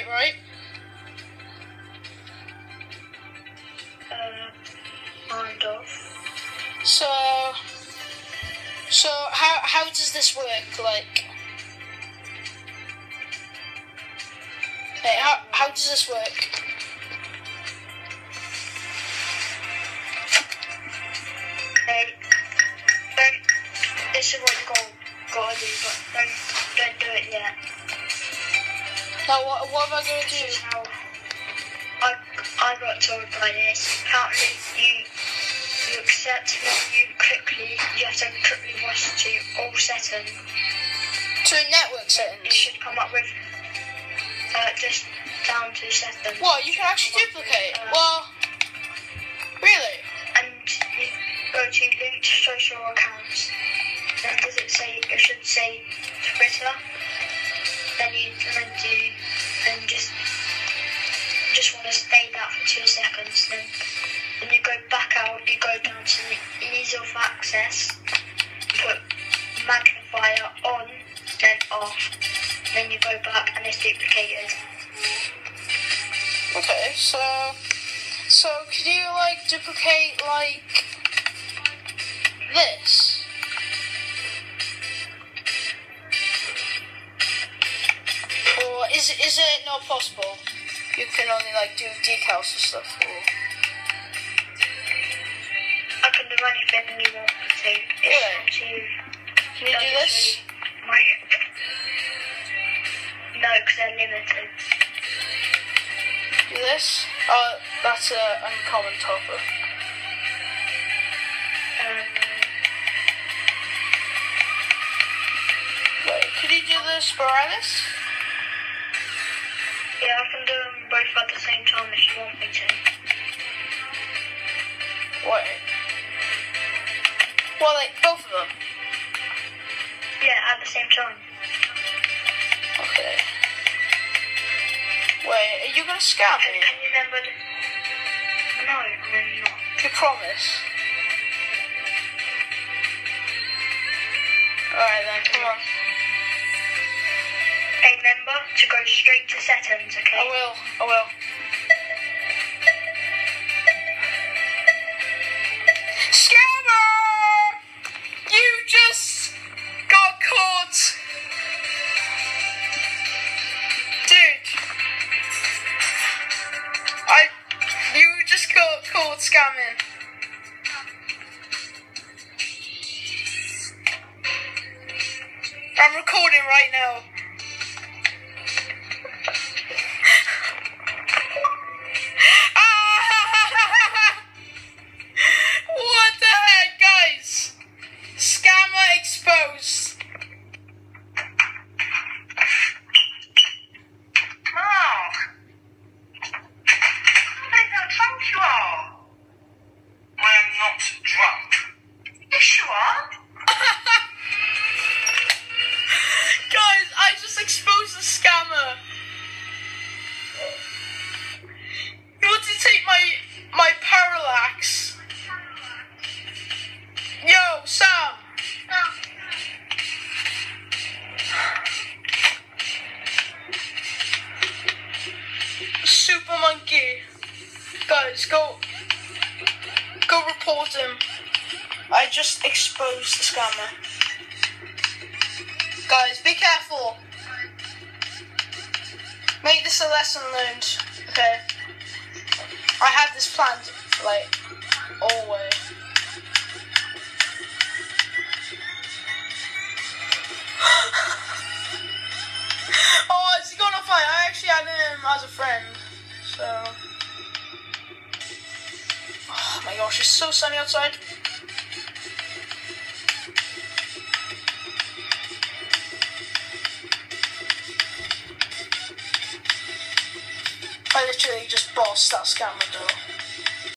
right? Kind of. So how does this work? Like, hey, how does this work? This is what you gotta do, but don't do it yet. Now what am I gonna do? This is how I got told by this. Apparently you accept and then you have to quickly rush to all settings. To network It settings. should come up with just down to settings. What, you can actually duplicate? Well, really? And you go to linked social accounts. Then does it say? It should say Twitter. Then you just want to stay that for 2 seconds. Then you go back out. You go down to the ease of access. Put magnifier on, then off. Then you go back and it's duplicated. Okay, so could you like duplicate like this? Or is it not possible? You can only like do decals and stuff. Or... I can do anything you want to. It's up to you. Can you do this? No, because they're limited. Do this? Oh, that's an uncommon topper. Wait, could you do the Parralax? Yeah, I can do them both at the same time if you want me to. Wait. Well, like, both of them? Yeah, at the same time. Okay. Wait, are you gonna scam me? Can you remember? No, I'm not. You promise? Alright then, come on. Hey, remember to go straight to settings, okay? I will. Scammer! You just got caught! Dude! You just got caught scamming. I'm recording right now. What the heck, guys? Scammer exposed. Mark! I think how drunk you are. I am not drunk. Yes, you are. Guys, I just exposed the scammer. He wanted to take my Parralax. Yo, Sam. Super monkey. Guys, go report him. I just exposed the scammer. Guys, be careful. Make this a lesson learned, okay? I had this planned, like, always. Oh, is he gonna fight? I actually had him as a friend, so... Oh my gosh, it's so sunny outside. I literally just bossed that scammer though.